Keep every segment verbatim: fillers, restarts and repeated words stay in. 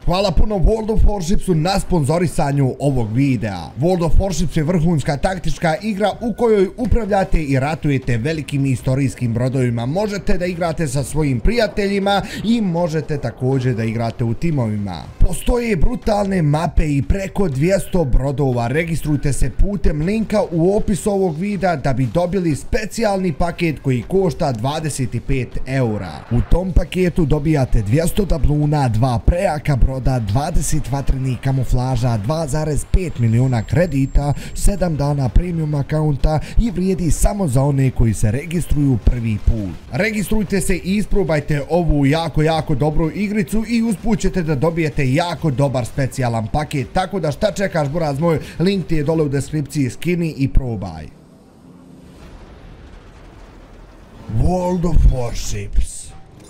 Hvala puno World of Warshipsu na sponzorisanju ovog videa. World of Warships je vrhunska taktička igra u kojoj upravljate i ratujete velikim istorijskim brodovima. Možete da igrate sa svojim prijateljima i možete također da igrate u timovima. Postoje brutalne mape i preko dvjesto brodova. Registrujte se putem linka u opisu ovog videa da bi dobili specijalni paket koji košta dvadeset pet eura. U tom paketu dobijate dvjesto tabluna, dva prejaka broda, dvadeset vatrenih kamuflaža, dva zarez pet miliona kredita, sedam dana premium akaunta i vrijedi samo za one koji se registruju prvi put. Registrujte se i isprobajte ovu jako jako dobru igricu i usput ćete da dobijete jako dobar specijalan paket, tako da šta čekaš buraz moj, link ti je dole u deskripciji, skini i probaj. World of Warships.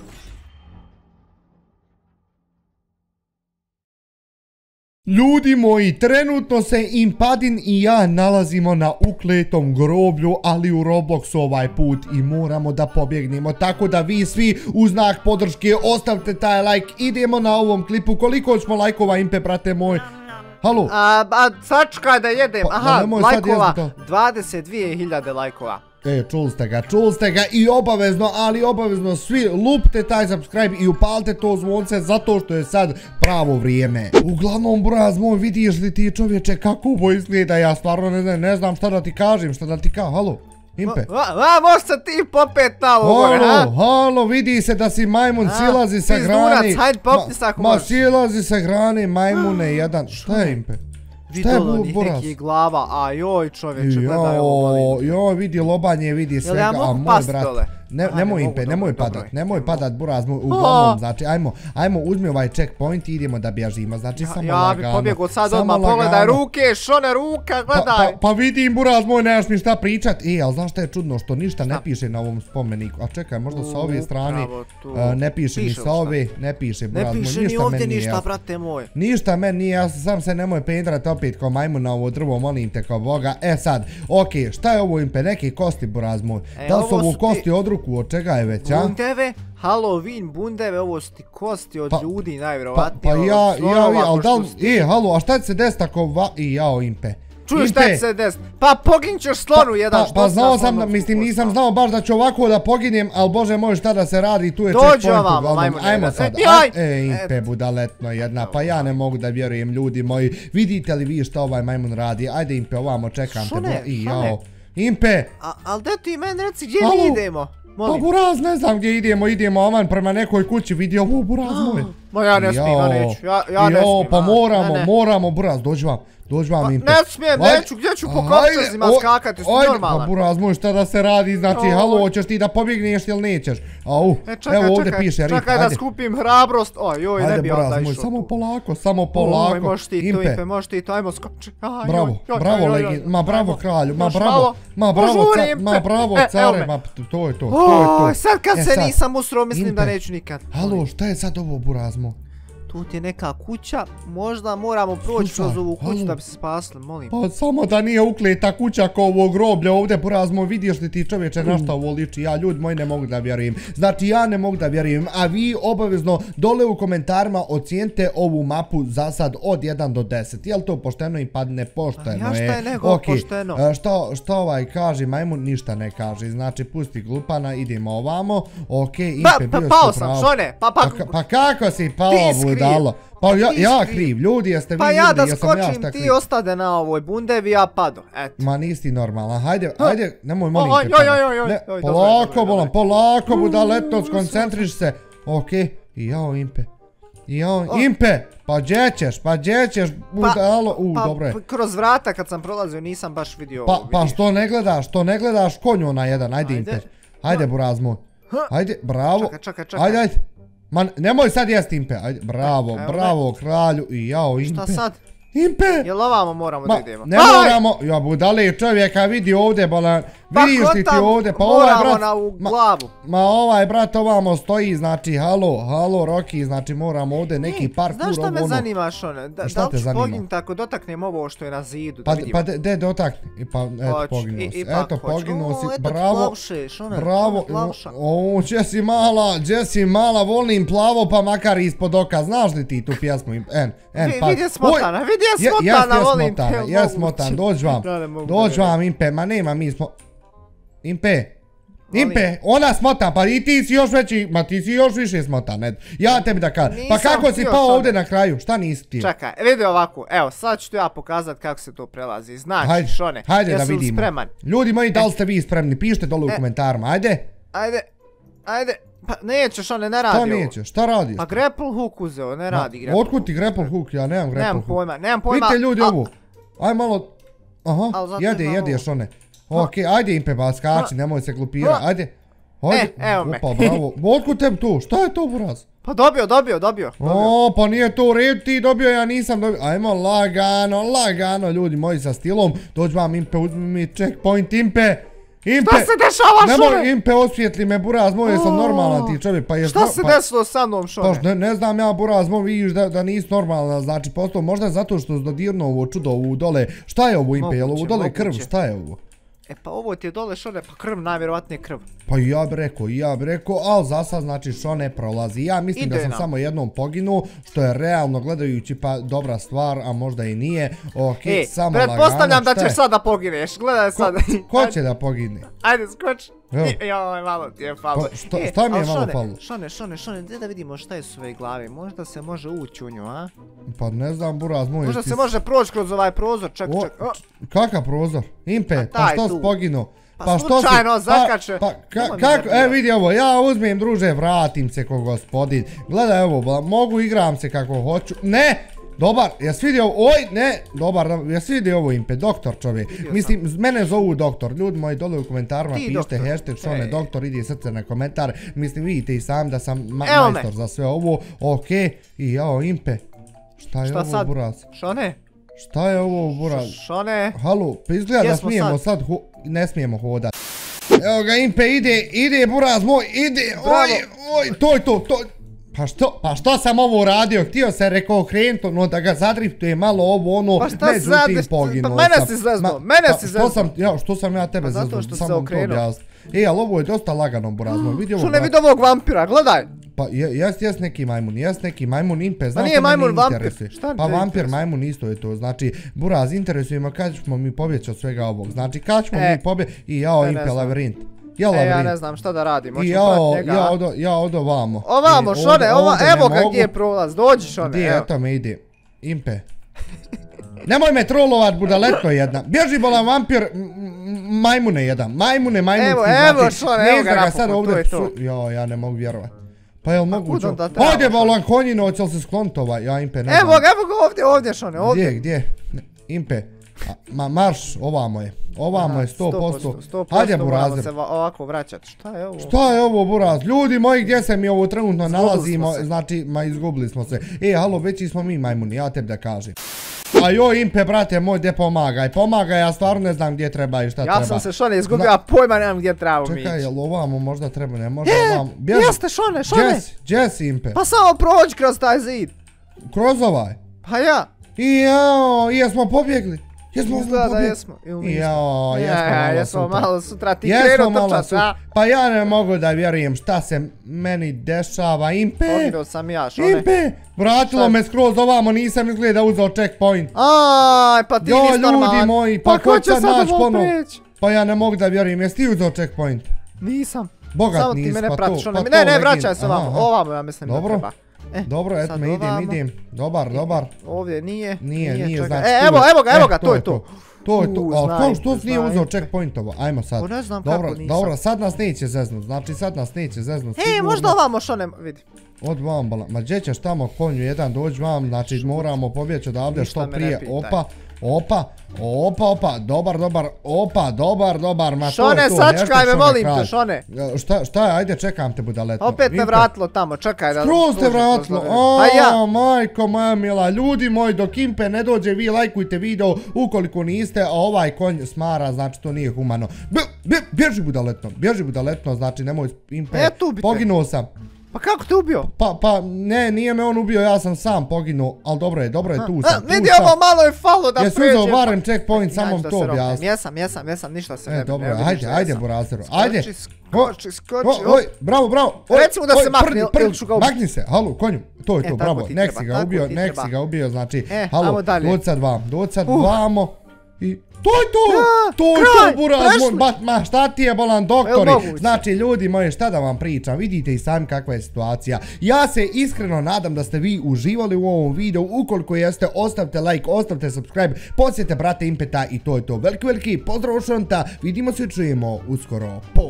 Ljudi moji, trenutno se Impadin i ja nalazimo na ukletom groblju, ali u Robloxu ovaj put i moramo da pobjegnemo, tako da vi svi u znak podrške ostavite taj like, idemo na ovom klipu, koliko ćemo lajkova Impe, brate moj? Halo? A, a sačkaj da jedem, aha, lajkova, dvadeset dvije hiljade lajkova. E, čuli ste ga, čuli ste ga i obavezno, ali obavezno svi lupte taj subscribe i upalite to zvonce zato što je sad pravo vrijeme. Uglavnom, buraz moj, vidiš li ti čovječe kako ovo izgleda, ja stvarno ne znam, ne znam šta da ti kažem, šta da ti kažem, halo? Impe? A, možeš se ti popet na ovo gore, ha? Halo, halo, vidi se da si majmun, silazi sa grani. Hajde popni se ako možeš. Ma, silazi sa grani, majmune, jedan, šta je Impe? Šta je buraz? Neki glava, a joj čovječe, gledaj ovo. Joj, vidi lobanje, vidi svega, a moj mogu past brat. dole? Nemoj Impe, nemoj padat, nemoj padat buraz, uglavnom, znači, ajmo, ajmo, uzmi ovaj checkpoint i idemo da bježimo, znači, samo lagano. Ja bi pobjegao sad odmah, pogledaj ruke, šone ruka, gledaj. Pa vidim buraz moj, nemaš mi šta pričat, e, ali znaš šta je čudno, što ništa ne piše na ovom spomeniku, a čekaj, možda sa ove strane, ne piše ni sa ove, ne piše buraz moj, ništa meni nije. Ne piše ni ovdje ništa, brate moj. Ništa meni nije, ja sam se nemoj pendrat opet kao majmun na ovo drvo, molim te kao Boga, e sad, okej, šta je ovo Impe, neke kosti buraz moj, da li su ovo kosti od ruku, od čega je već, a? Bundeve, Halloween bundeve, ovo su ti kosti od ljudi najvjerovatnije. Pa ja, ja, ali da li, e, halo, a šta će se desiti ako va, i jao Impe? Čuj šta će se desiti? Pa pogin ćeš slonu jedan, što Pa znao sam, mislim nisam znao baš da ću ovako da poginem, ali bože moj šta da se radi, tu je checkpoint uglavnom, ajmo sad, e, Impe budaletno jedna, pa ja ne mogu da vjerujem ljudi moji, vidite li vi šta ovaj majmun radi, ajde Impe ovamo čekam te, i jao, Impe! Ali da ti meni reci gdje mi idemo? Pa buraz, ne znam gdje idemo, idemo ovan prema nekoj kući, vidi ovo buraz moj. Ma ja ne smijem, ja neću, ja ne smijem. Pa moramo, moramo buraz, dođi vam, dođi vam Impe. Ne smijem, neću, gdje ću po kopčazima skakati, su normalan. Pa buraz moj, šta da se radi, znači, halo, hoćeš ti da pobjegneš ili nećeš? Au, evo ovdje piše, Rip, ajde. Čekaj da skupim hrabrost, oj, joj, ne bi onda išao. Samo polako, samo polako, Impe. Možeš ti to, Impe, možeš ti to, ajmo skoči. Bravo, bravo, ma bravo kralju, ma bravo, ma bravo, ma bravo care, ma to je to, to je to. Sad kad se nisam usro, mislim da neću nikad. Halo, šta je sad ovo buraz moj? Tu ti je neka kuća, možda moramo proći kroz ovu kuću da bi se spasili, molim. Pa samo da nije ukleta kuća ko ovo groblje ovdje, buraz moj, vidiš li ti čovječe na šta ovo liči, ja ljudi moji ne mogu da vjerujem. Znači ja ne mogu da vjerujem, a vi obavezno dole u komentarima ocijenite ovu mapu za sad od jedan do deset. Jel to pošteno i padne pošteno? Ja šta je nego pošteno? Šta ovaj kaže, majmun ništa ne kaže, znači pusti glupana, idemo ovamo, okej, Impe bio što pao sam, šone, pa pa... Pa kako si pao, budalo? Pa ja kriv, ljudi, jeste vi pa ljudi, ja da jesam ja šta kriv. skočim, ti ostade na ovoj bundevi, ja pado, eto. Ma nisi normalan, hajde, hajde, nemoj molim te. Oj, oj, oj, oj, polako bolam, polako budaletno, skoncentriš se. Okej, i jao Impe, i jao Impe, pa gdje ćeš, pa gdje ćeš, budalo, u, dobro je. Pa kroz vrata kad sam prolazio nisam baš vidio ovo. Pa što ne gledaš, što ne gledaš konju na jedan, ajde Impe, ajde buraz moj, ajde, bravo, čekaj, čekaj, čekaj. ajde, ajde. Ma nemoj sad jest Impe, ajde, bravo, bravo kralju i jao Impe. Šta sad? Impe! Jel ovamo moramo da idemo? Ne moramo, ja budale čovjeka vidi ovdje balan, vidiš li ti ovdje, pa ovaj brat... Moramo na u glavu. Ma ovaj brat ovamo stoji, znači halo, halo Roki, znači moramo ovdje neki parkour ovo ono. Znaš šta me zanima Šone? Da li ću poginuti ako dotaknem ovo što je na zidu, da vidimo? Pa de dotakni, pa eto poginuo si, eto poginuo si, bravo, bravo, o gdje si mala, gdje si mala, volim plavo pa makar ispod oka, znaš li ti tu pjesmu, en, en, pa... Vidi je smotana, vidi je smotana, volim te, mogući. Jes smotan, dođi vam, dođi vam Impe, ma nema mi smo... Impe, Impe, ona smotan, pa i ti si još veći, ma ti si još više smotan, eto, ja tebi da kažem, pa kako si pao ovdje na kraju, šta nisi ti? Čekaj, vidi ovako, evo, sad ću ti ja pokazat kako se to prelazi, znači Šone, jesu li spreman? Ljudi moji, da li ste vi spremni, pišite dole u komentarima, ajde? Ajde, ajde, pa neće Šone, ne radi ovo. Šta neće, šta radiš? Pa grapple hook uzeo, ne radi grapple hook. Otkud ti grapple hook, ja nemam grapple hook. Nemam pojma, nemam pojma. Vidite ljudi ovu, aj malo, aha, jede, jede Šone. Okej, ajde Impe ba, skači, nemoj se glupirati, ajde. Ajde, opa, bravo. Otkud tebi tu, šta je to buraz? Pa dobio, dobio, dobio. O, pa nije to u redu, ti dobio, ja nisam dobio. Ajmo lagano, lagano, ljudi moji sa stilom. Dođi vam Impe, uzmi mi checkpoint, Impe. Impe, šta se dešava Šone? Nemoj Impe, osvijetli me buraz moj, jesam normalan ti čovjek. Šta se desilo sa mnom Šone? Ne znam ja buraz moj, vidiš da nisi normalna, znači postao možda zato što si dodirno ovo čudo ovu dole. Šta je ovo Impe, je li ovo dole krv, šta je ovo? E pa ovo ti je dole Šone, pa krv, najvjerovatnije krv. Pa ja bi rekao, ja bi rekao, ali za sad znači Šone prolazi. Ja mislim da sam samo jednom poginuo, što je realno gledajući pa dobra stvar, a možda i nije. Okej, samo lagano. Pretpostavljam da ćeš sad da pogineš, gledaj sad. Ko će da pogine? Ajde, skoči. Joj, malo ti je falo. Šta mi je malo falo? Šone, Šone, Šone, gdje da vidimo šta je s ove glave? Možda se može ući u nju, a? Pa ne znam, buraz moj. Možda se može proći kroz ovaj prozor, ček, ček. Kakav prozor? Impe, pa što si poginuo? Pa slučajno zakače. Pa kako, e vidi ovo, ja uzmem druže, vratim se ko gospodin. Gledaj ovo, mogu igram se kako hoću. Ne! Dobar, jes vidio ovo, oj, ne, dobar, jes vidio ovo Impe, doktor čovjek. Mislim, mene zovu doktor, ljudi moji dole u komentarima pišite hashtag Šone doktor, idi srce na komentar. Mislim, vidite i sam da sam majstor za sve ovo, okej. I jao Impe, šta je ovo buraz? Šone? Šta je ovo buraz? Šone? Halo, pa izgleda da smijemo sad, ne smijemo hodat. Evo ga Impe, ide, ide buraz moj, ide, oj, oj, to je to, to je. Pa što, pa što sam ovo uradio, htio se rekao krenuto, no da ga zadriftuje malo ovo ono, međutim poginuo sam. Pa mene si zezno, mene si zezno. Ja, što sam ja tebe zezno, zato što se okrenuo. E, ali ovo je dosta lagano burazno, vidi ovo. Što ne vidi ovog vampira, gledaj. Pa jes, jes neki majmun, jes neki majmun Impe, znaš što meni interesuje. Pa vampir, majmun isto je to, znači, buraz interesujemo kad ćemo mi pobjeći od svega ovog, znači kad ćemo mi pobjeći i jao Impe labirint. E, ja ne znam šta da radim, hoćemo prat njega. Ja odo ovamo. Ovamo, Šone, evo ga gdje je prolaz, dođi Šone, evo. Gdje, eto me ide. Impe. Nemoj me trolovat, budaletko jedna. Bježi bolan vampir, majmune jedan. Majmune, majmunski. Evo, evo Šone, evo ga napokon, to je to. Jo, ja ne mogu vjerovat. Pa jel moguće? Hajde bolan konjino, hoće li se sklonit ovaj? Ja Impe ne znam. Evo ga, evo ga ovdje, ovdje Šone, ovdje. Gdje, gdje? Impe. Ma marš, ovamo je. Ovamo je sto posto. Hajde burazir. Se ovako vraćat. Šta je ovo? Šta je ovo buraz? Ljudi moji, gdje se mi ovo trenutno nalazimo? Znači, ma izgubili smo se. E, halo, veći smo mi majmuni, ja tebi da kažem. A joj Impe, brate moj, gdje pomagaj? Pomagaj, ja stvarno ne znam gdje treba i šta treba. Ja sam se Šone izgubio, a pojma nemam gdje treba mi ići. Čekaj, jel ovamo možda treba, ne možda ovamo. Jeste Šone, Šone. Gdje si Impe? Pa samo prođi kroz taj zid. Kroz ovaj? Pa ja. I jao, jesmo pobjegli. Jesmo Izgleda da jesmo. Jao, jesmo malo sutra. Ti krenu trčat, a? Pa ja ne mogu da vjerujem šta se meni dešava. Impe! Poginuo sam ja, Šone. Impe! Vratilo me skroz ovamo, nisam izgleda uzao checkpoint. Aj, pa ti nisi normalan. Ljudi moji, pa ko će sad ovo preći? Pa ja ne mogu da vjerujem, jesi ti uzao checkpoint? Nisam. Bogat nisi, pa to. Ne, ne, vraćaj se ovamo. Ovamo ja mislim da treba. Dobro, eto me idem, idem. Dobar, dobar. Ovdje nije. Nije, nije, znači. E, evo, evo ga, evo ga, to je to. To je to, ali što nije uzeo checkpointovo? Ajmo sad. Ne znam kako nisam. Dobro, sad nas neće zeznut, znači sad nas neće zeznut. E, možda ovamo Šone, vidi. Od vam, ma gdje ćeš tamo konju jedan doći vam, znači moramo pobjeći odavde što prije, opa. Opa, opa, opa, dobar, dobar, opa, dobar, dobar, ma to Šone, je to, sačekaj me, molim te, Šone. Šta, šta je, ajde, čekam te budaleto. Opet me vratilo tamo, čekaj da... Skroz te vratilo, Pa ja. aaa, majko moja mila, ljudi moji, dok Impe ne dođe, vi lajkujte video, ukoliko niste, a ovaj konj smara, znači to nije humano. Bježi budaletno, bježi budaletno, znači nemoj Impe, poginuo sam. Pa kako te ubio? Pa, pa, ne, nije me on ubio, ja sam sam poginuo, ali dobro je, dobro je, tu sam, tu sam. Vidi ovo, malo je falo da pređe. Jesi uzeo barem checkpoint, samo to objasni. Jesam, jesam, jesam, ništa se ne E, dobro, ajde, ajde, Burazeru, ajde. Skoči, skoči, oj, bravo, bravo. Recimo da se makne, ili ću ga ubiti. Makni se, halo, konju, to je to, bravo, nek si ga ubio, nek si ga ubio, znači, halo, dođi sad vam, dođi sad vamo i... To je to! To je to, Buraz, ma šta ti je bolan doktori? Znači, ljudi moji, šta da vam pričam, vidite i sami kakva je situacija. Ja se iskreno nadam da ste vi uživali u ovom videu, ukoliko jeste, ostavite like, ostavite subscribe, posjetite brate Impeta i to je to. Veliki, veliki pozdrav od Šonta, vidimo se i čujemo uskoro. Po!